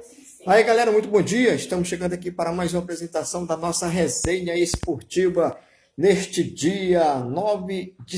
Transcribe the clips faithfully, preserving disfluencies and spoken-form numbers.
Aí galera, muito bom dia, estamos chegando aqui para mais uma apresentação da nossa resenha esportiva neste dia nove de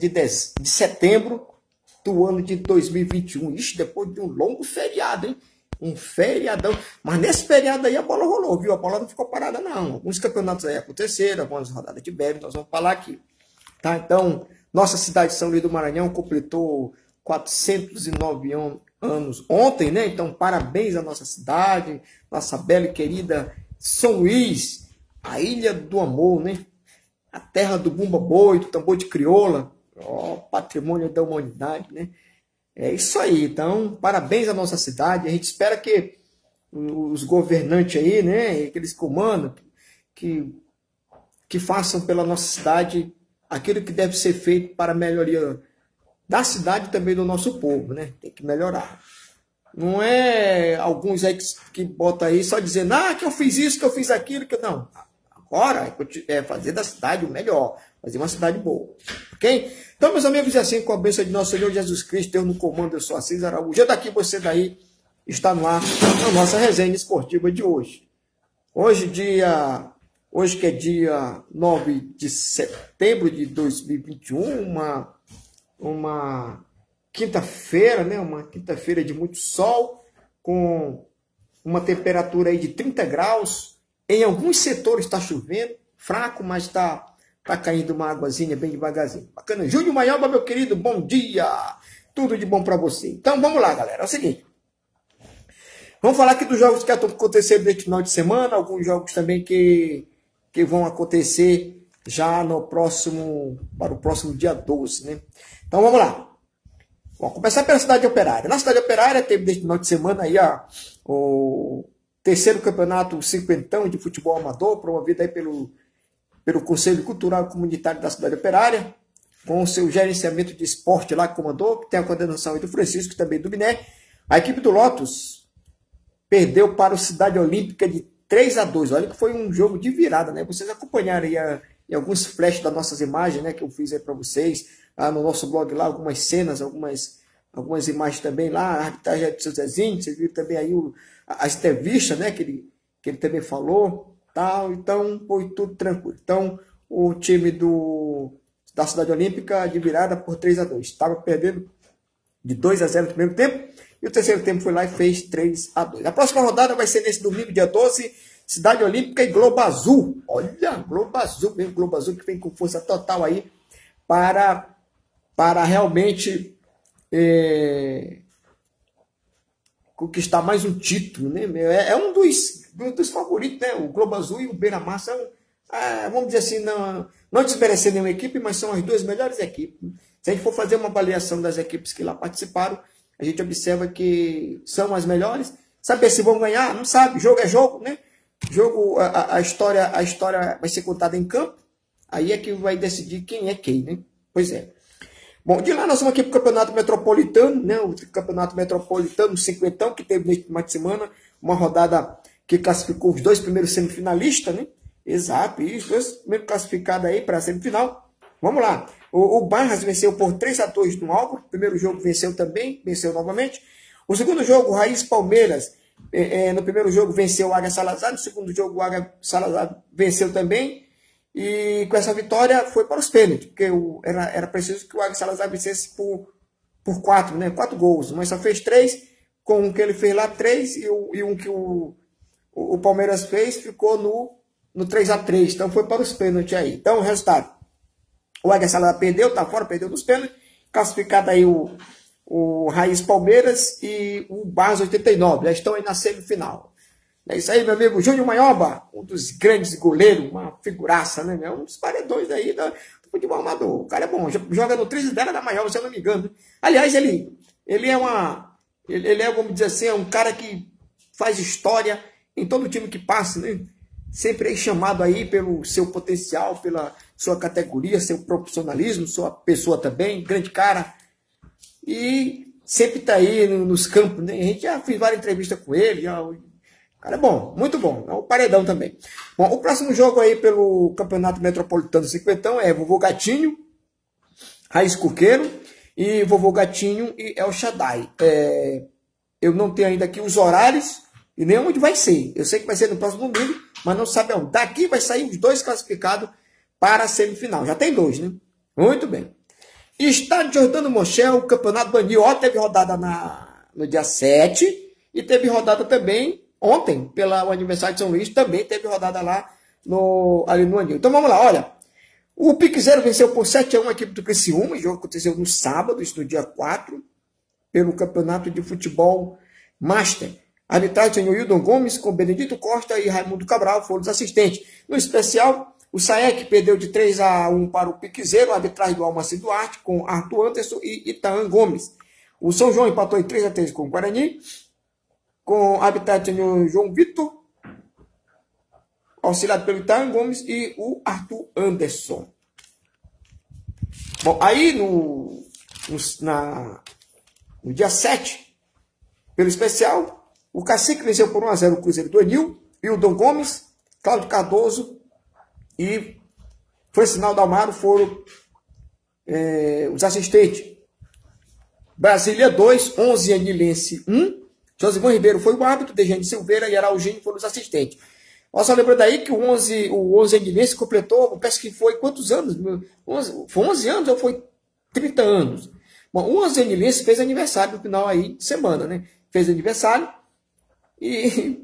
setembro do ano de dois mil e vinte e um, isso depois de um longo feriado, hein? Um feriadão, mas nesse feriado aí a bola rolou, viu? A bola não ficou parada não, alguns campeonatos aí aconteceram, algumas rodadas de bebe, nós vamos falar aqui, tá? Então, nossa cidade de São Luís do Maranhão completou quatrocentos e nove anos ontem, né? Então, parabéns à nossa cidade, nossa bela e querida São Luís, a ilha do amor, né? A terra do bumba boi, do tambor de crioula, ó, patrimônio da humanidade, né? É isso aí, então, parabéns à nossa cidade, a gente espera que os governantes aí, né, aqueles comandos, que, que façam pela nossa cidade aquilo que deve ser feito para a melhoria da cidade e também do nosso povo, né? Tem que melhorar. Não é alguns aí que, que botam aí só dizendo, ah, que eu fiz isso, que eu fiz aquilo, que não. Agora é fazer da cidade o melhor, fazer uma cidade boa, ok? Então, meus amigos, e assim, com a bênção de nosso Senhor Jesus Cristo, Deus no comando, eu sou Assis Araújo, eu daqui, você daí, está no ar a nossa resenha esportiva de hoje. Hoje, dia, hoje que é dia nove de setembro de dois mil e vinte e um, uma... uma quinta-feira, né? Uma quinta-feira de muito sol, com uma temperatura aí de trinta graus. Em alguns setores está chovendo, fraco, mas está tá caindo uma águazinha bem devagarzinho. Bacana. Júnior Maioba, meu querido, bom dia! Tudo de bom para você. Então vamos lá, galera. É o seguinte. Vamos falar aqui dos jogos que estão acontecendo neste final de semana, alguns jogos também que, que vão acontecer já no próximo, para o próximo dia doze, né? Então vamos lá. Vamos começar pela Cidade Operária. Na Cidade Operária teve neste final de semana aí, ó, o terceiro campeonato cinquentão de futebol amador, promovido aí pelo, pelo Conselho Cultural e Comunitário da Cidade Operária, com o seu gerenciamento de esporte lá que comandou, que tem a coordenação aí do Francisco e também do Biné. A equipe do Lotus perdeu para o Cidade Olímpica de três a dois. Olha que foi um jogo de virada, né? Vocês acompanharam aí a, em alguns flashes das nossas imagens, né, que eu fiz aí para vocês, lá no nosso blog lá, algumas cenas, algumas, algumas imagens também lá, a arbitragem do seu Zezinho, vocês viram também aí o, a, a entrevista, né, que ele, que ele também falou, tal, então foi tudo tranquilo. Então, o time do, da Cidade Olímpica de virada por três a dois, estava perdendo de dois a zero no primeiro tempo, e o terceiro tempo foi lá e fez três a dois. A próxima rodada vai ser nesse domingo, dia doze, Cidade Olímpica e Globo Azul. Olha, Globo Azul, mesmo Globo Azul que vem com força total aí para, para realmente é, conquistar mais um título, né? É, é um dos, dos favoritos, né? O Globo Azul e o Beira-Mar são, ah, vamos dizer assim, não, não desmerecer nenhuma equipe, mas são as duas melhores equipes. Se a gente for fazer uma avaliação das equipes que lá participaram, a gente observa que são as melhores. Saber se vão ganhar, não sabe. Jogo é jogo, né? Jogo, a, a, história, a história vai ser contada em campo. Aí é que vai decidir quem é quem, né? Pois é. Bom, de lá nós vamos aqui para o Campeonato Metropolitano, né? O Campeonato Metropolitano cinquentão, que teve neste final de semana, uma rodada que classificou os dois primeiros semifinalistas, né? Exato, isso, dois primeiros classificados aí para a semifinal. Vamos lá. O, o Barras venceu por três a dois no Álvaro. O primeiro jogo venceu também, venceu novamente. O segundo jogo, Raiz Palmeiras, é, é, no primeiro jogo venceu o Águia Salazar, no segundo jogo o Águia Salazar venceu também. E com essa vitória foi para os pênaltis, porque o, era, era preciso que o Águia Salazar vencesse por, por quatro, né? Quatro gols, mas só fez três, com um que ele fez lá, três, e, o, e um que o, o, o Palmeiras fez ficou no, no três a três, então foi para os pênaltis aí. Então o resultado, o Águia Salazar perdeu, tá fora, perdeu nos pênaltis, classificado aí o, o Raiz Palmeiras e o Barras oitenta e nove, já estão aí na semifinal. É isso aí, meu amigo Júnior Maioba, um dos grandes goleiros, uma figuraça, né? Um dos paredões aí do, do futebol amador. O cara é bom, joga no trinta dela da Maioba, se eu não me engano. Aliás, ele, ele é uma, ele, ele é, vamos dizer assim, é um cara que faz história em todo time que passa, né? Sempre é chamado aí pelo seu potencial, pela sua categoria, seu profissionalismo, sua pessoa também, grande cara. E sempre tá aí nos campos, né? A gente já fez várias entrevistas com ele, já... Cara, é bom, muito bom. É o paredão também. Bom, o próximo jogo aí pelo Campeonato Metropolitano cinquentão é Vovô Gatinho, Raiz Coqueiro e Vovô Gatinho e El Shaddai. É, eu não tenho ainda aqui os horários e nem onde vai ser. Eu sei que vai ser no próximo domingo, mas não sabe onde. Daqui vai sair os dois classificados para a semifinal. Já tem dois, né? Muito bem. Estádio Jordano Monchel, o Campeonato Banil. Ó, teve rodada na, no dia sete e teve rodada também ontem, pelo aniversário de São Luís, também teve rodada lá no, ali no Anil. Então vamos lá, olha. O Piquezeiro venceu por sete a um a equipe do Criciúma. O jogo aconteceu no sábado, isso no dia quatro, pelo Campeonato de Futebol Master. A arbitragem tem o Hildon Gomes, com Benedito Costa e Raimundo Cabral foram os assistentes. No especial, o Saek perdeu de três a um para o Piquezeiro, a arbitragem do Almaci Duarte, com Arthur Anderson e Itaã Gomes. O São João empatou em três a três com o Guarani, com a arbitragem tem o João Vitor, auxiliado pelo Itaã Gomes e o Arthur Anderson. Bom, aí no, no, na, no dia sete, pelo especial, o Cacique venceu por um a zero o Cruzeiro do Anil, Hildon Gomes, Cláudio Cardoso e Francinal Dalmaro foram é, os assistentes. Brasília dois, onze Anilense um, Josimar Ribeiro foi o árbitro, Dejane Silveira e Araugênio foram os assistentes. Olha só, lembrando aí que o onze, o onze Anilense completou, parece que foi quantos anos? onze, foi onze anos ou foi trinta anos? Bom, o onze Anilense fez aniversário no final aí de semana, né? Fez aniversário e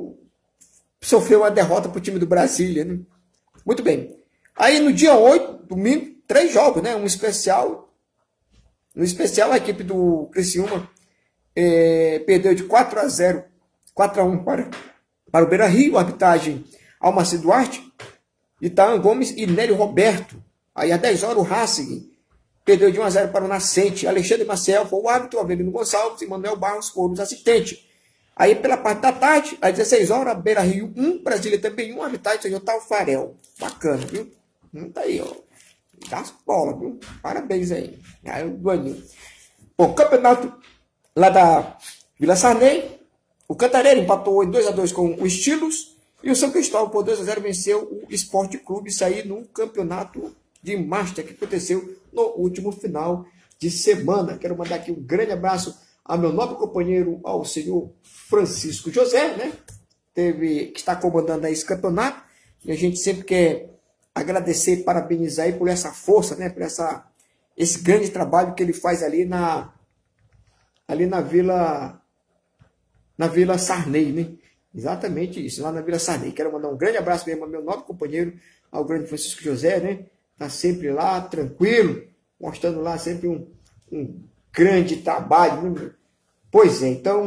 sofreu uma derrota para o time do Brasília, né? Muito bem. Aí no dia oito, domingo, três jogos, né? Um especial. No especial, a equipe do Criciúma é, perdeu de quatro a zero, quatro a um para, para o Beira-Rio. Arbitragem Almaci Duarte, Itaã Gomes e Nélio Roberto. Aí às dez horas o Racing perdeu de um a zero para o Nascente. Alexandre Marcel foi o árbitro, Avelino Gonçalves e Manuel Barros foram os assistentes. Aí pela parte da tarde, às dezesseis horas, Beira-Rio um, Brasília também um, arbitragem Senhor Tafarel. Bacana, viu? Não tá aí, ó. Dá as bolas, viu? Parabéns aí. Aí o Guanil. Bom, campeonato lá da Vila Sarney. O Cantareira empatou em dois a dois com o Estilos. E o São Cristóvão, por dois a zero, venceu o Esporte Clube. Isso aí no campeonato de Master que aconteceu no último final de semana. Quero mandar aqui um grande abraço ao meu nobre companheiro, ao senhor Francisco José, né? Teve, que está comandando aí esse campeonato. E a gente sempre quer agradecer, parabenizar aí por essa força, né? Por essa, esse grande trabalho que ele faz ali na, ali na Vila, na Vila Sarney, né? Exatamente isso, lá na Vila Sarney. Quero mandar um grande abraço mesmo ao meu nobre companheiro, ao grande Francisco José, né? Tá sempre lá, tranquilo, mostrando lá sempre um, um grande trabalho, né? Pois é, então,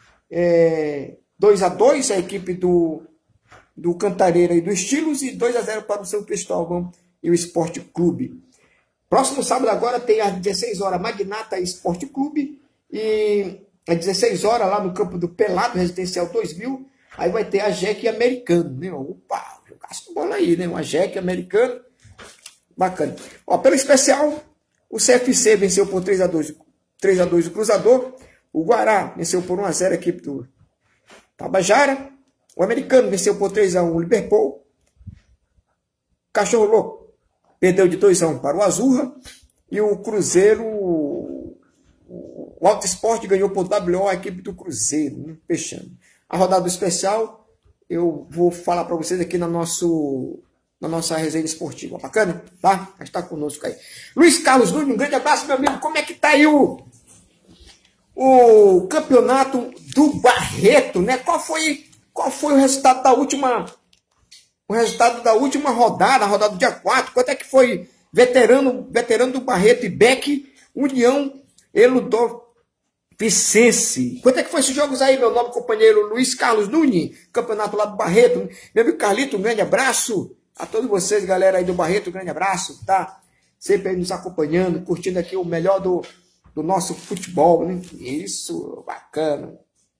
é, dois a dois a equipe do do Cantareira e do Estilos, e dois a zero para o São Cristóvão e o Esporte Clube. Próximo sábado agora tem às dezesseis horas Magnata Esporte Clube, e às dezesseis horas lá no campo do Pelado, Residencial dois mil, aí vai ter a J E C Americano, né? Opa, jogasse bola aí, né? Uma J E C Americano, bacana. Ó, pelo especial, o C F C venceu por três a dois, três a dois o Cruzador, o Guará venceu por um a zero a equipe do Tabajara, o Americano venceu por três a um o Liverpool. Cachorro Louco perdeu de dois a um para o Azurra. E o Cruzeiro, o Alto Esporte ganhou por W O a equipe do Cruzeiro, né? Fechando. A rodada especial, eu vou falar para vocês aqui na, nosso, na nossa resenha esportiva. Bacana? Tá? Já está conosco aí. Luiz Carlos Nunes, um grande abraço, meu amigo. Como é que tá aí o, o campeonato do Barreto, né? Qual foi... Qual foi o resultado da última, o resultado da última rodada, a rodada do dia quatro? Quanto é que foi veterano, veterano do Barreto e Beck, União Eludor Vicense? Quanto é que foi esses jogos aí, meu nobre companheiro Luiz Carlos Nunes, campeonato lá do Barreto? Meu amigo Carlito, um grande abraço a todos vocês, galera aí do Barreto, um grande abraço, tá? Sempre aí nos acompanhando, curtindo aqui o melhor do, do nosso futebol, né? Isso, bacana.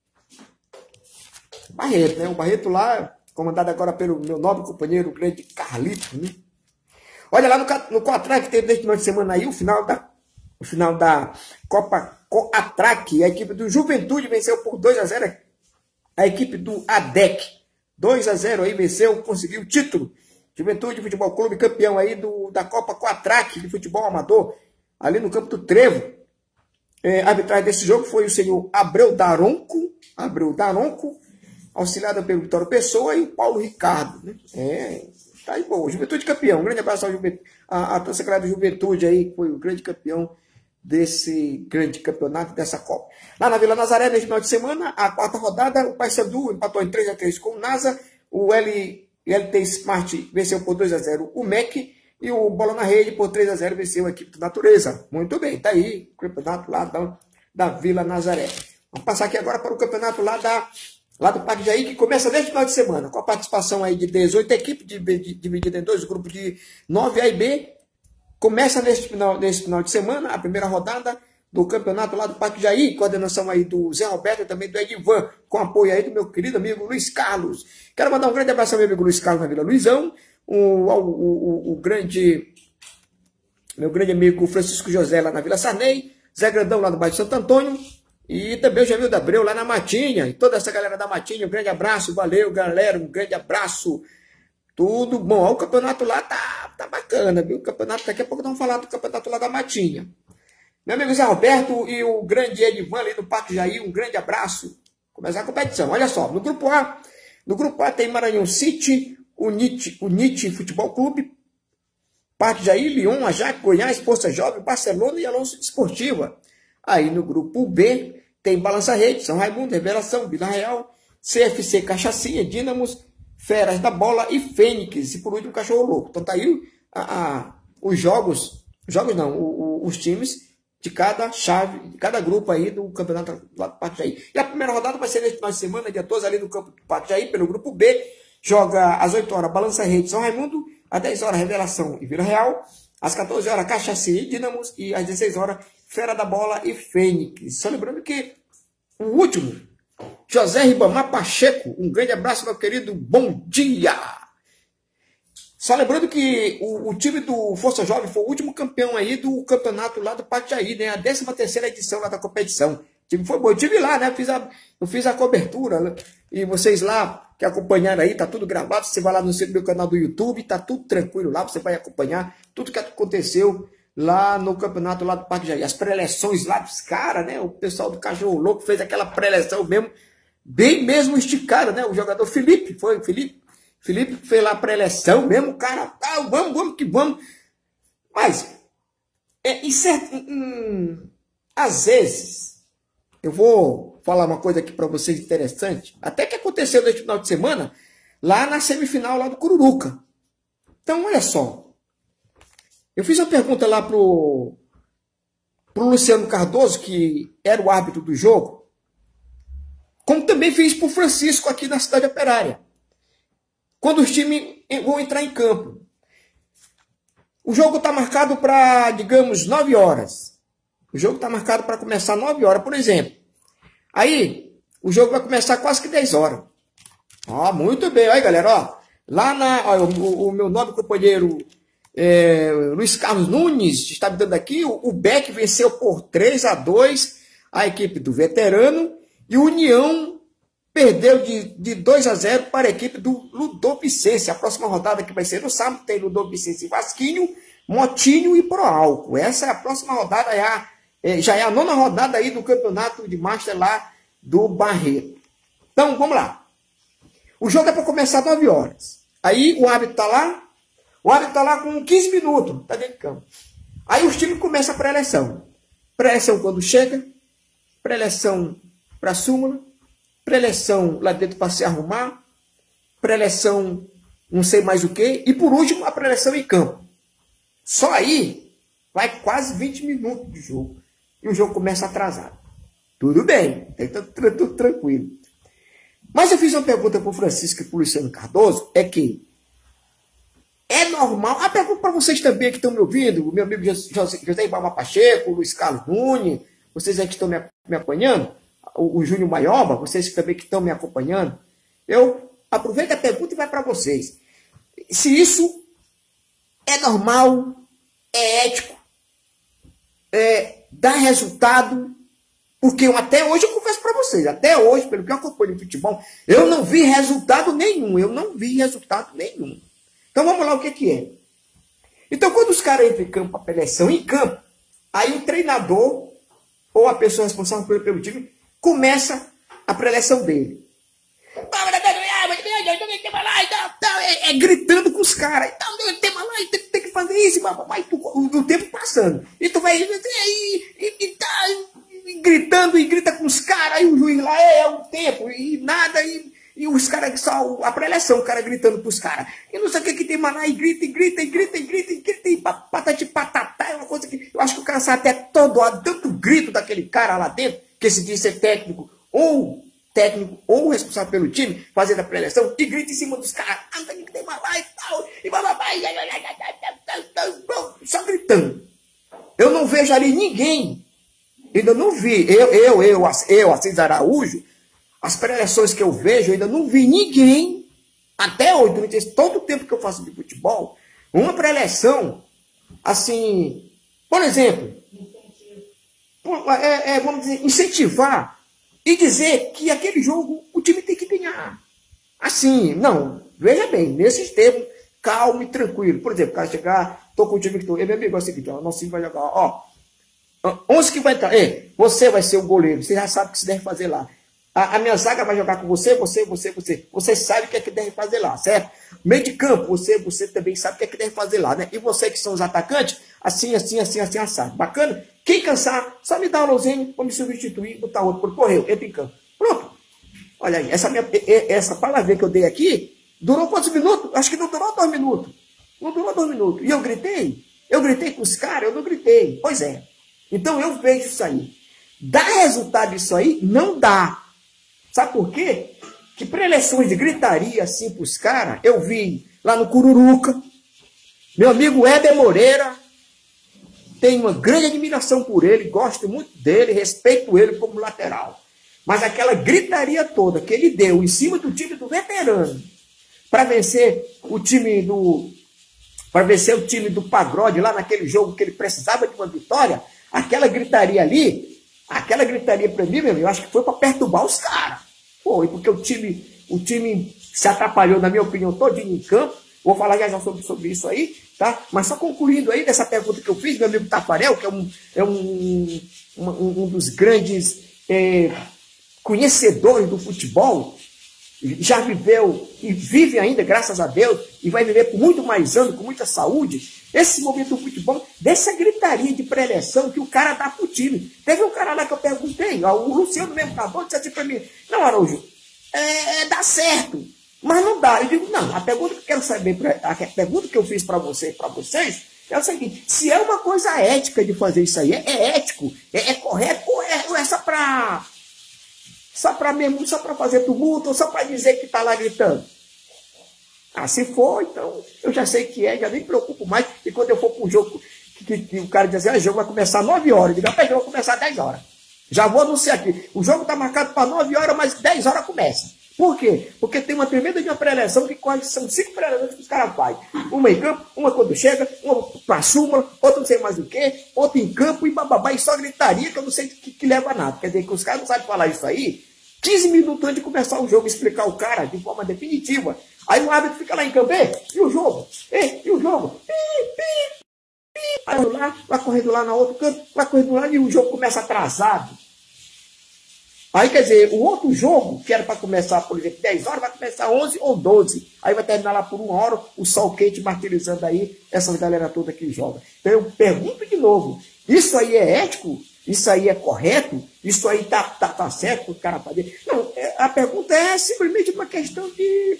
Barreto, né? O Barreto lá, comandado agora pelo meu nobre companheiro, o grande Carlito, né? Olha lá no, no Coatrac, teve neste final de semana aí o final da, o final da Copa Coatrac. A equipe do Juventude venceu por dois a zero a equipe do A D E C. dois a zero aí venceu, conseguiu o título. Juventude Futebol Clube, campeão aí do, da Copa Coatrac de futebol amador, ali no campo do Trevo. É, a arbitragem desse jogo foi o senhor Abreu Daronco, Abreu Daronco, auxiliada pelo Vitório Pessoa e o Paulo Ricardo. Né? É, tá aí, bom. Juventude campeão. Um grande abraço ao Juventude, a, a secretária da Juventude aí, que foi o grande campeão desse grande campeonato, dessa Copa. Lá na Vila Nazaré, neste final de semana, a quarta rodada, o Paysandu empatou em três a três com o NASA, o L, L T Smart venceu por dois a zero o M E C, e o Bola na Rede por três a zero venceu a equipe do Natureza. Muito bem, tá aí o campeonato lá da, da Vila Nazaré. Vamos passar aqui agora para o campeonato lá, da, lá do Parque Jaí, que começa neste final de semana, com a participação aí de dezoito equipes, divididas em dois grupos de nove A e B. Começa neste final, neste final de semana a primeira rodada do campeonato lá do Parque Jaí, coordenação aí do Zé Roberto e também do Edivan, com apoio aí do meu querido amigo Luiz Carlos. Quero mandar um grande abraço ao meu amigo Luiz Carlos na Vila Luizão, o, o, o, o grande, meu grande amigo Francisco José lá na Vila Sarney, Zé Grandão lá no bairro Santo Antônio, e também o Jamil da Abreu lá na Matinha, e toda essa galera da Matinha, um grande abraço, valeu galera, um grande abraço. Tudo bom. O campeonato lá tá, tá bacana, viu? O campeonato, daqui a pouco vamos falar do campeonato lá da Matinha. Meu amigo Zé Roberto e o grande Edivan ali do Parque Jaí, um grande abraço. Começar a competição. Olha só, no grupo A, no grupo A tem Maranhão City, o Nite, o Nite Futebol Clube, Parque Jaí, Lyon, Ajax, Goiás, Força Jovem, Barcelona e Alonso Esportiva. Aí no grupo B tem Balança Rede, São Raimundo, Revelação, Vila Real, C F C Cachaçinha, Dínamos, Feras da Bola e Fênix. E por último, Cachorro Louco. Então tá aí a, a, os jogos, jogos não, o, o, os times de cada chave, de cada grupo aí do campeonato lá do Parque Jaí. E a primeira rodada vai ser neste final de semana, dia doze, ali no campo do Parque Jaí, pelo grupo B. Joga às oito horas Balança Rede São Raimundo, às dez horas Revelação e Vila Real, às quatorze horas Cachaçinha e Dínamos e às dezesseis horas Fera da Bola e Fênix. Só lembrando que o último, José Ribamar Pacheco, um grande abraço, meu querido, bom dia! Só lembrando que o, o time do Força Jovem foi o último campeão aí do campeonato lá do Parque Jaí, né? A décima terceira edição lá da competição. O time foi bom, eu estive lá, né? Eu fiz, a, eu fiz a cobertura, né? E vocês lá que acompanharam aí, tá tudo gravado, você vai lá no meu canal do YouTube, tá tudo tranquilo lá, você vai acompanhar tudo que aconteceu lá no campeonato lá do Parque Jaí. As pré-eleções lá dos caras, né? O pessoal do Cachorro Louco fez aquela pré-eleção mesmo, bem mesmo esticada, né? O jogador Felipe, foi o Felipe. Felipe fez lá a pré-eleção mesmo, o cara, ah, vamos, vamos que vamos. Mas, é, em certo, hum, às vezes, eu vou falar uma coisa aqui para vocês interessante, até que aconteceu neste final de semana, lá na semifinal lá do Cururuca. Então, olha só. Eu fiz uma pergunta lá pro, pro Luciano Cardoso, que era o árbitro do jogo, como também fiz pro Francisco aqui na Cidade Operária. Quando os times vão entrar em campo. O jogo está marcado para, digamos, nove horas. O jogo está marcado para começar nove horas, por exemplo. Aí, o jogo vai começar quase que dez horas. Ó, muito bem. Aí, galera, ó. Lá na... Ó, o, o meu nobre companheiro é, Luiz Carlos Nunes está me dando aqui. O, o Beck venceu por três a dois a equipe do Veterano. E o União perdeu de, de dois a zero para a equipe do Ludovicense. A próxima rodada que vai ser no sábado tem Ludovicense e Vasquinho, Motinho e Proálcool. Essa é a próxima rodada, é a, é, já é a nona rodada aí do campeonato de Master lá do Barreto. Então, vamos lá. O jogo é para começar às nove horas. Aí o árbitro está lá, o árbitro está lá com quinze minutos, está dentro de campo. Aí os times começam a pré-eleção. Pré-eleção quando chega, pré-eleção para a súmula, pré-eleção lá dentro para se arrumar, pré-eleção não sei mais o que, e por último a pré-eleção em campo. Só aí vai quase vinte minutos de jogo. E o jogo começa atrasado. Tudo bem, tá tudo, tudo tranquilo. Mas eu fiz uma pergunta para o Francisco e para o Luciano Cardoso, é que é normal, a pergunta para vocês também que estão me ouvindo, o meu amigo José, José Ibama Pacheco, o Luiz Carlos Nunes, vocês aí que estão me, me acompanhando, o, o Júnior Maioba, vocês também que estão me acompanhando, eu aproveito a pergunta e vai para vocês. Se isso é normal, é ético, é, dá resultado, porque eu, até hoje eu confesso para vocês, até hoje, pelo que eu acompanho no futebol, eu não vi resultado nenhum, eu não vi resultado nenhum. Então vamos lá, o que que é? Então quando os caras entram em campo para preleção, em campo, aí o treinador ou a pessoa responsável pelo, pelo time começa a preleção dele. é, é gritando com os caras. Então, tem, tem, tem que fazer isso, papai, o, o tempo passando. E tu vai e, e, e, tá, e gritando e grita com os caras, aí o juiz lá é, é o tempo, e nada, e, e os caras, só a preleção, o cara gritando pros caras. E não sei o que que tem mais lá, e grita, e grita, e grita, e grita, e grita, e patati patatá, é uma coisa que eu acho que o cara sai até todo, tanto grito daquele cara lá dentro, que se diz ser técnico, ou técnico, ou responsável pelo time, fazendo a preleção, e grita em cima dos caras, ah, tem que ter mais lá e tal, e bababai, só gritando. Eu não vejo ali ninguém, ainda não vi, eu, eu, eu, eu, Assis Araújo, as preleções que eu vejo, eu ainda não vi ninguém, até hoje, durante todo o tempo que eu faço de futebol, uma preleção, assim, por exemplo, é, é, vamos dizer, incentivar e dizer que aquele jogo o time tem que ganhar. Assim, não, veja bem, nesses termos, calmo e tranquilo. Por exemplo, o cara chegar, tô com o time que tô, meu amigo, é o seguinte, ó, nosso time vai jogar, ó, onze que vai entrar, ei, você vai ser o goleiro, você já sabe o que você deve fazer lá. A, a minha zaga vai jogar com você, você, você, você. Você sabe o que é que deve fazer lá, certo? Meio de campo, você, você também sabe o que é que deve fazer lá, né? E você que são os atacantes, assim, assim, assim, assim, assado. Bacana? Quem cansar, só me dá um alôzinho, vou me substituir, botar outro. Correu, entra em campo. Pronto. Olha aí, essa, minha, essa palavra que eu dei aqui, durou quantos minutos? Acho que não durou dois minutos. Não durou dois minutos. E eu gritei? Eu gritei com os caras? Eu não gritei. Pois é. Então eu vejo isso aí. Dá resultado isso aí? Não dá. Sabe por quê? Que preleções de gritaria assim para os caras, eu vi lá no Cururuca. Meu amigo Éder Moreira, tenho uma grande admiração por ele, gosto muito dele, respeito ele como lateral. Mas aquela gritaria toda que ele deu em cima do time do veterano, para vencer o time do. Para vencer o time do Pagrode lá naquele jogo que ele precisava de uma vitória, aquela gritaria ali. Aquela gritaria para mim, meu amigo, eu acho que foi para perturbar os caras. Foi, porque o time, o time se atrapalhou, na minha opinião, todinho em campo. Vou falar já, já sobre, sobre isso aí, tá? Mas só concluindo aí dessa pergunta que eu fiz, meu amigo Tafarel, que é um, é um, um, um dos grandes é, conhecedores do futebol, já viveu e vive ainda, graças a Deus, e vai viver por muito mais anos, com muita saúde. Esse momento do futebol, dessa gritaria de preleção que o cara dá pro time. Teve um cara lá que eu perguntei, ó, o Luciano mesmo acabou de dizer assim pra mim, não, Araújo, é, é, dá certo, mas não dá. Eu digo, não, a pergunta que eu quero saber, a pergunta que eu fiz para você, para vocês, é o seguinte, se é uma coisa ética de fazer isso aí, é, é ético, é, é correto, ou é, ou é só pra, só pra mesmo, só pra fazer tumulto, ou só pra dizer que tá lá gritando? Ah, se for, então, eu já sei que é, já nem me preocupo mais, e quando eu for para um jogo, que, que, que o cara diz assim, ah, o jogo vai começar às nove horas, eu digo, rapaz, o jogo vai começar às dez horas. Já vou anunciar aqui, o jogo está marcado para nove horas, mas dez horas começa. Por quê? Porque tem uma tremenda de uma preleção que quase são cinco preleções que os caras fazem. Uma em campo, uma quando chega, uma para súmula, outra não sei mais o quê, outra em campo e bababá, e só gritaria que eu não sei que, que leva a nada. Quer dizer, que os caras não sabem falar isso aí, quinze minutos antes de começar o jogo, explicar o cara de forma definitiva. Aí o árbitro fica lá em campo, e o jogo? E, e o jogo? Pi, pi, pi. Aí lá, vai correndo lá na outra canto, vai correndo lá e o jogo começa atrasado. Aí, quer dizer, o outro jogo, que era para começar, por exemplo, dez horas, vai começar onze ou doze. Aí vai terminar lá por uma hora, o sol quente martirizando aí essa galera toda que joga. Então eu pergunto de novo, isso aí é ético? Isso aí é correto? Isso aí tá, tá, tá certo o cara fazer? Não, a pergunta é simplesmente uma questão de...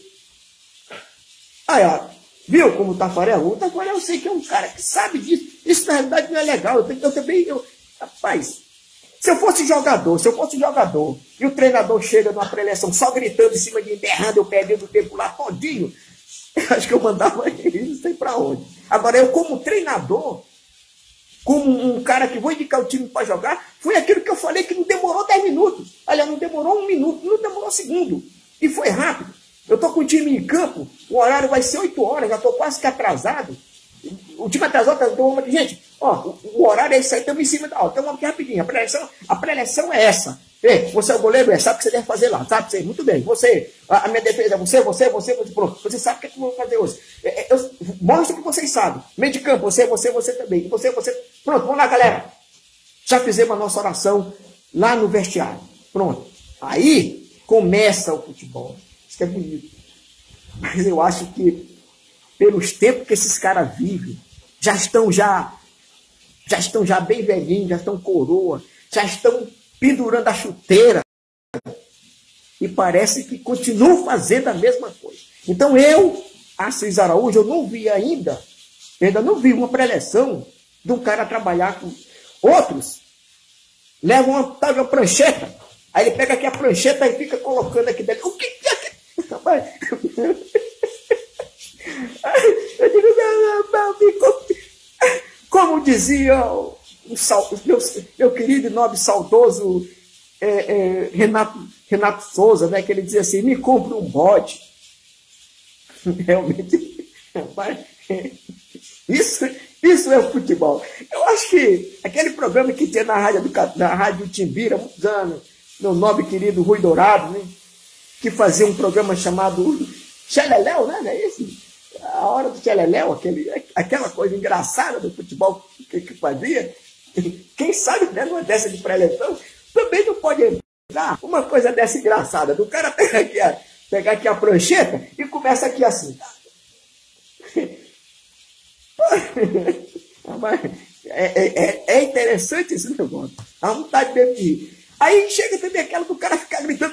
Aí, ó, viu como o Tafarel? O Tafarel eu sei que é um cara que sabe disso. Isso na realidade não é legal. Eu, eu também, eu, rapaz, se eu fosse jogador, se eu fosse jogador, e o treinador chega numa preleção só gritando em cima de mim, berrando, eu perdendo o tempo lá todinho, eu acho que eu mandava ele, não sei pra onde. Agora, eu como treinador, como um cara que vou indicar o time para jogar, foi aquilo que eu falei que não demorou dez minutos. Aliás, não demorou um minuto, não demorou um segundo. E foi rápido. Eu estou com o time em campo, o horário vai ser oito horas, já estou quase que atrasado. O time atrasou, tá, então vamos aqui, gente, ó, o, o horário é isso aí, estamos em cima, ó, então vamos aqui rapidinho, a preleção, a preleção é essa. Ei, você é o goleiro, é, sabe o que você deve fazer lá, sabe? Você, muito bem, você, a, a minha defesa é você, você, você, você, pronto, você sabe o que, é que eu vou fazer hoje. É, é, eu, mostra que vocês sabem, meio de campo, você, você, você também, você, você, pronto, vamos lá, galera. Já fizemos a nossa oração lá no vestiário, pronto. Aí começa o futebol, isso que é bonito. Mas eu acho que, pelos tempos que esses caras vivem, já estão já, já estão já bem velhinhos, já estão coroa, já estão pendurando a chuteira. E parece que continuam fazendo a mesma coisa. Então eu, Assis Araújo, eu não vi ainda, ainda não vi uma preleção de um cara trabalhar com outros. Levam uma tal de uma prancheta, aí ele pega aqui a prancheta e fica colocando aqui dentro. O que que é que... Eu digo, não, não, não, como dizia o, o meu, meu querido e nobre saudoso é, é, Renato, Renato Souza, né, que ele dizia assim, me compre um bode. Realmente, isso, isso é o futebol. Eu acho que aquele programa que tinha na rádio, do, na rádio Timbira, há muitos anos, meu nobre querido Rui Dourado, né, que fazia um programa chamado Xeleléu, né, não é isso? A hora do Xeleléu, aquele, aquela coisa engraçada do futebol que, que fazia. Quem sabe, né, numa dessa de pré-eleição, também não pode entrar uma coisa dessa engraçada, do cara pegar aqui a, pegar aqui a prancheta e começa aqui assim. É, é, é interessante esse negócio. A vontade mesmo de ir. Aí chega também aquela do cara ficar gritando.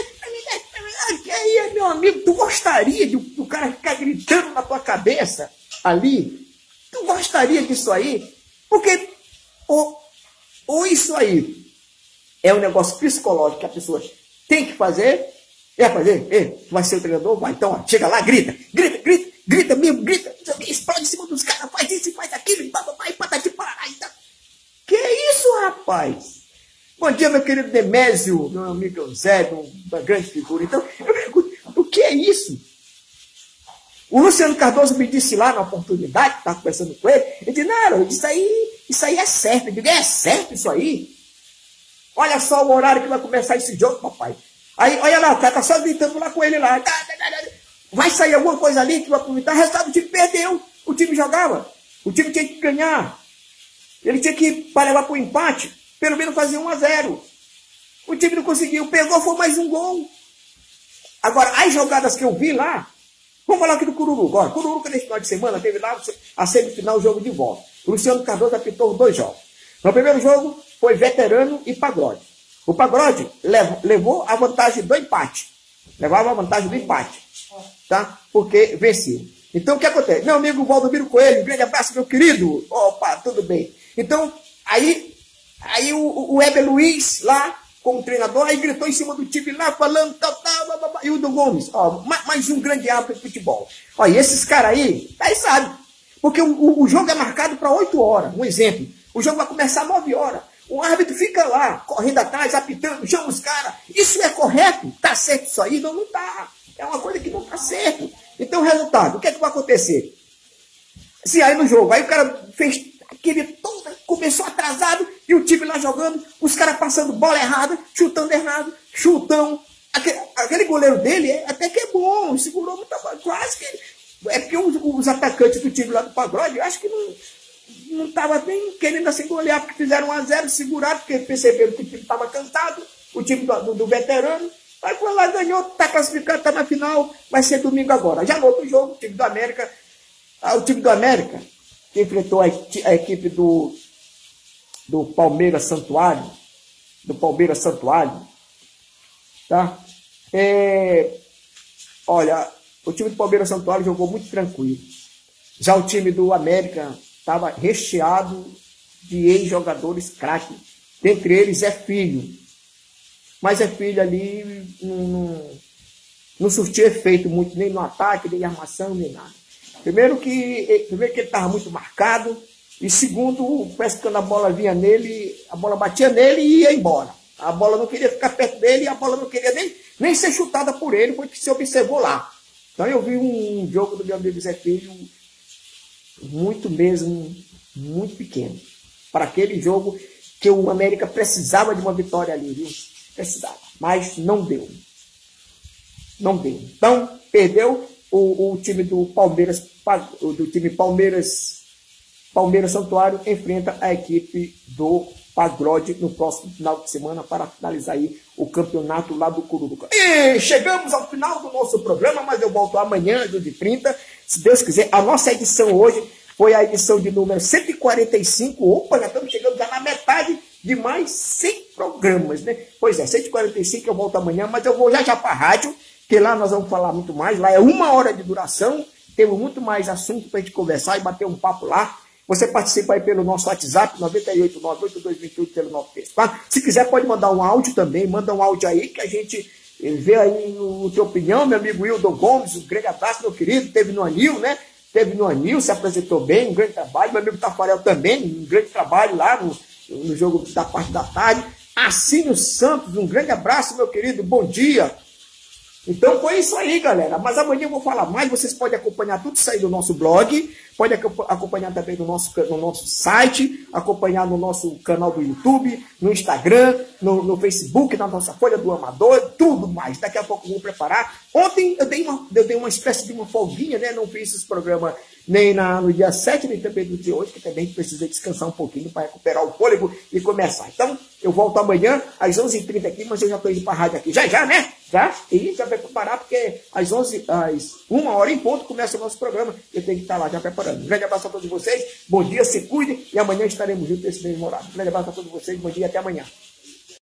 Que aí, meu amigo, tu gostaria de, do cara ficar gritando na tua cabeça ali? Tu gostaria disso aí? Porque ou, ou isso aí é um negócio psicológico que a pessoa tem que fazer. É fazer? É, tu vai ser o treinador? Vai, então, ó, chega lá, grita, grita, grita, grita mesmo, grita, explode em cima dos caras, faz isso e faz aquilo, e papai, patati, parará, e tá. Que isso, rapaz? Bom dia, meu querido Demésio, meu amigo Eusébio, uma grande figura. Então, eu pergunto, o que é isso? O Luciano Cardoso me disse lá na oportunidade, que estava conversando com ele, ele disse, não, isso aí, isso aí é certo. Eu digo, é certo isso aí? Olha só o horário que vai começar esse jogo, papai. Aí, olha lá, o cara tá só gritando lá com ele lá. Vai sair alguma coisa ali que vai aproveitar. O resultado do time perdeu. O time jogava. O time tinha que ganhar. Ele tinha que, para levar para o empate, pelo menos fazer um a zero. O time não conseguiu. Pegou, foi mais um gol. Agora, as jogadas que eu vi lá, vamos falar aqui do Cururu agora. Cururu, que nesse final de semana, teve lá a semifinal, o jogo de volta. O Luciano Cardoso apitou dois jogos. No primeiro jogo, foi Veterano e Pagode. O Pagode levou a vantagem do empate. Levava a vantagem do empate. Tá? Porque venceu. Então, o que acontece? Meu amigo Valdomiro Coelho, um grande abraço, meu querido. Opa, tudo bem. Então, aí, aí o, o Heber Luiz, lá, como treinador, aí gritou em cima do time lá, falando, tal, tal, blá, blá, blá. E o do Gomes, ó, mais um grande árbitro de futebol. Ó, e esses caras aí, aí sabe. Porque o, o, o jogo é marcado para oito horas. Um exemplo. O jogo vai começar às nove horas. O árbitro fica lá, correndo atrás, apitando, chama os caras. Isso é correto? Tá certo isso aí? Não, não tá. É uma coisa que não tá certo. Então, o resultado, o que é que vai acontecer? Se aí no jogo, aí o cara fez aquele todo, começou atrasado, e o time lá jogando, os caras passando bola errada, chutando errado, chutão. Aquele, aquele goleiro dele é, até que é bom, segurou muito, quase que... É porque os, os atacantes do time lá do Pagode, eu acho que não... não estava nem querendo assim golear, porque fizeram um a zero, seguraram, porque perceberam que o time estava cansado, o time do, do, do Veterano, aí foi lá, ganhou, está classificado, está na final, vai ser domingo agora. Já no outro jogo, o time do América, ah, o time do América, que enfrentou a, a equipe do, do Palmeiras Santuário, do Palmeiras Santuário, tá? É, olha, o time do Palmeiras Santuário jogou muito tranquilo. Já o time do América estava recheado de ex-jogadores craques. Dentre eles é Filho. Mas é Filho ali não, não, não surtiu efeito muito, nem no ataque, nem em armação, nem nada. Primeiro que, primeiro que ele estava muito marcado, e segundo, parece que quando a bola vinha nele, a bola batia nele e ia embora. A bola não queria ficar perto dele e a bola não queria nem, nem ser chutada por ele, foi o que se observou lá. Então eu vi um jogo do meu amigo Zé Filho muito mesmo, muito pequeno. Para aquele jogo que o América precisava de uma vitória ali, viu? Precisava. Mas não deu. Não deu. Então, perdeu o, o time do Palmeiras, do time Palmeiras, Palmeiras Santuário enfrenta a equipe do pagode no próximo final de semana para finalizar aí o campeonato lá do Cururuca. E chegamos ao final do nosso programa, mas eu volto amanhã, às de trinta, se Deus quiser. A nossa edição hoje foi a edição de número cento e quarenta e cinco. Opa, já estamos chegando já na metade de mais cem programas, né? Pois é, cento e quarenta e cinco eu volto amanhã, mas eu vou já já para a rádio, que lá nós vamos falar muito mais. Lá é uma hora de duração, temos muito mais assunto para a gente conversar e bater um papo lá. Você participa aí pelo nosso WhatsApp, nove oito nove oito dois dois oito zero nove três quatro. Se quiser, pode mandar um áudio também. Manda um áudio aí que a gente vê aí a tua opinião. Meu amigo Wildon Gomes, um grande abraço, meu querido. Teve no Anil, né? Teve no Anil, se apresentou bem, um grande trabalho. Meu amigo Tafarel também, um grande trabalho lá no, no jogo da parte da tarde. Assínio Santos, um grande abraço, meu querido. Bom dia. Então foi isso aí, galera. Mas amanhã eu vou falar mais. Vocês podem acompanhar tudo isso aí no nosso blog. Pode acompanhar também no nosso, no nosso site. Acompanhar no nosso canal do YouTube, no Instagram, no, no Facebook, na nossa Folha do Amador, tudo mais. Daqui a pouco eu vou preparar. Ontem eu dei uma, eu dei uma espécie de uma folguinha, né? Não fiz esse programa nem na, no dia sete, nem também no dia oito, que também precisa descansar um pouquinho para recuperar o fôlego e começar. Então, eu volto amanhã às onze e trinta aqui, mas eu já estou indo para a rádio aqui. Já, já, né? Já? E já vai preparar, porque às onze, às uma hora em ponto, começa o nosso programa. Eu tenho que estar lá já preparando. Um grande abraço a todos vocês. Bom dia, se cuidem. E amanhã estaremos juntos nesse mesmo horário. Um grande abraço a todos vocês. Bom dia e até amanhã.